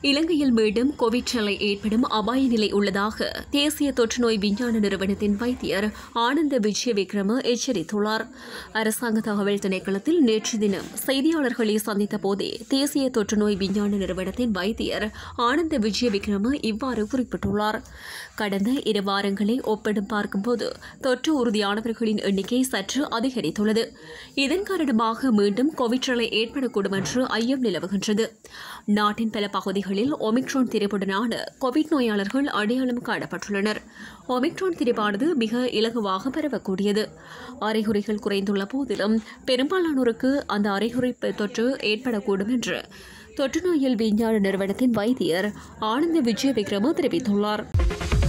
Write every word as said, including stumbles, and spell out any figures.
இலங்கையில் மீண்டும் கோவிட் நிலை ஏற்படும் அபாய நிலை உள்ளதாக தேசிய தொற்றுநோய் விஞ்ஞான நிறுவனத்தின் வைத்தியர் ஆனந்த விஜய விக்ரம எச்சரித்துள்ளார். அரசாங்க தகவல் திணைக்களத்தில் நேற்று தினம் செய்தியாளர்களை சந்தித்த போதே தேசிய தொற்றுநோய் விஞ்ஞான நிறுவனத்தின் வைத்தியர் ஆனந்த விஜய விக்ரம இவ்வாறு குறிப்பிட்டுள்ளார். கடந்த இரு வாரங்களை ஒப்பிடும் பார்க்கும்போது தொற்று உறுதியானவர்களின் எண்ணிக்கை சற்று அதிகரித்துள்ளது. இதன் காரணமாக மீண்டும் கோவிட் நிலை ஏற்படக்கூடும் என்று ஐயம் நிலவுகின்றது. நாட்டின் பல பகுதிகளில் ஒமிக்ரான் திரிபுடனான கோவிட் நோயாளர்கள் அடையாளம் காணப்பட்டுள்ளனர். ஒமிக்ரான் திரிபானது மிக இலகுவாக பரவக்கூடியது. அறிகுறிகள் குறைந்துள்ள போதிலும் பெரும்பாலானோருக்கு அந்த அறிகுறி தொற்று ஏற்படக்கூடும் என்று தொற்றுநோயியல் விஞ்ஞான நிறுவனத்தின் வைத்தியர் ஆனந்த விஜய விக்ரம தெரிவித்துள்ளார்.